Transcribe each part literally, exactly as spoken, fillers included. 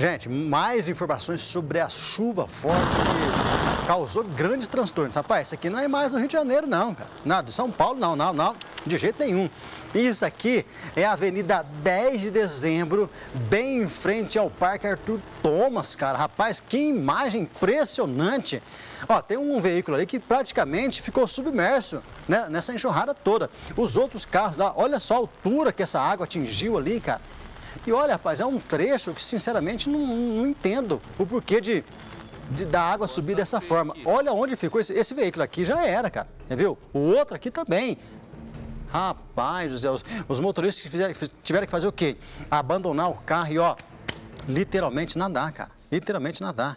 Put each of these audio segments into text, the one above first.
Gente, mais informações sobre a chuva forte que causou grandes transtornos. Rapaz, isso aqui não é mais do Rio de Janeiro, não, cara. Não, de São Paulo, não, não, não. De jeito nenhum. Isso aqui é a Avenida dez de dezembro, bem em frente ao Parque Arthur Thomas, cara. Rapaz, que imagem impressionante. Ó, tem um veículo ali que praticamente ficou submerso, né, nessa enxurrada toda. Os outros carros lá, olha só a altura que essa água atingiu ali, cara. E olha, rapaz, é um trecho que, sinceramente, não, não entendo o porquê de, de da água subir dessa forma. Olha onde ficou esse, esse veículo aqui, já era, cara. Viu? O outro aqui também. Rapaz, José, os, os motoristas que fizeram, tiveram que fazer o quê? Abandonar o carro e, ó, literalmente nadar, cara. Literalmente nadar.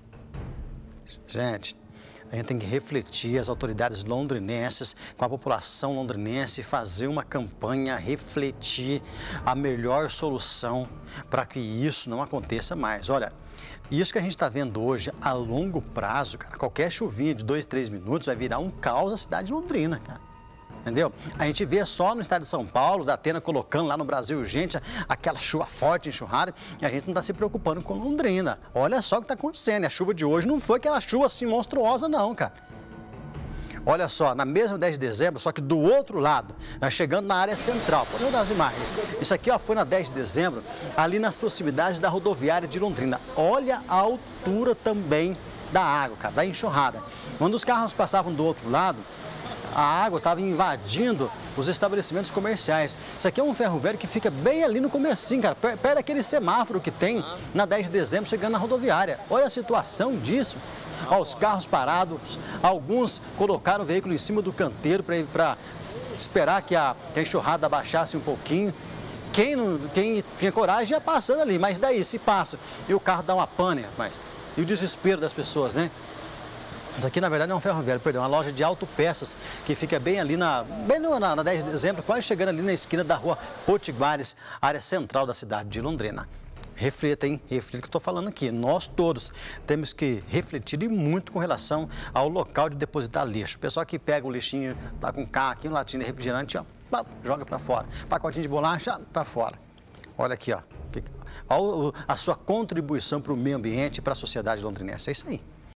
Gente, a gente tem que refletir, as autoridades londrinenses, com a população londrinense, fazer uma campanha, refletir a melhor solução para que isso não aconteça mais. Olha, isso que a gente está vendo hoje, a longo prazo, cara, qualquer chuvinha de dois, três minutos vai virar um caos na cidade de Londrina, cara. Entendeu? A gente vê só no estado de São Paulo, da Atena colocando lá no Brasil, gente, aquela chuva forte, enxurrada, e a gente não está se preocupando com Londrina. Olha só o que está acontecendo. A chuva de hoje não foi aquela chuva assim monstruosa, não, cara. Olha só, na mesma dez de dezembro, só que do outro lado, nós chegando na área central, podemos dar as imagens. Isso aqui ó, foi na dez de dezembro, ali nas proximidades da rodoviária de Londrina. Olha a altura também da água, cara, da enxurrada. Quando os carros passavam do outro lado, a água estava invadindo os estabelecimentos comerciais. Isso aqui é um ferro velho que fica bem ali no comecinho, cara, perto daquele semáforo que tem na dez de dezembro, chegando na rodoviária. Olha a situação disso. Ó, os carros parados, alguns colocaram o veículo em cima do canteiro para esperar que a, que a enxurrada abaixasse um pouquinho. Quem, não, quem tinha coragem ia passando ali, mas daí se passa e o carro dá uma pane, rapaz. E o desespero das pessoas, né? Isso aqui, na verdade, é um ferro velho, perdão, uma loja de autopeças que fica bem ali na, bem na, na dez de dezembro, quase chegando ali na esquina da rua Potiguares, área central da cidade de Londrina. Reflita, hein? Reflita o que eu estou falando aqui. Nós todos temos que refletir e muito com relação ao local de depositar lixo. O pessoal que pega o lixinho, tá com um carro aqui, um latinho de refrigerante, ó, joga para fora. Pacotinho de bolacha, para fora. Olha aqui, ó. A sua contribuição para o meio ambiente e para a sociedade londrinense. É isso aí.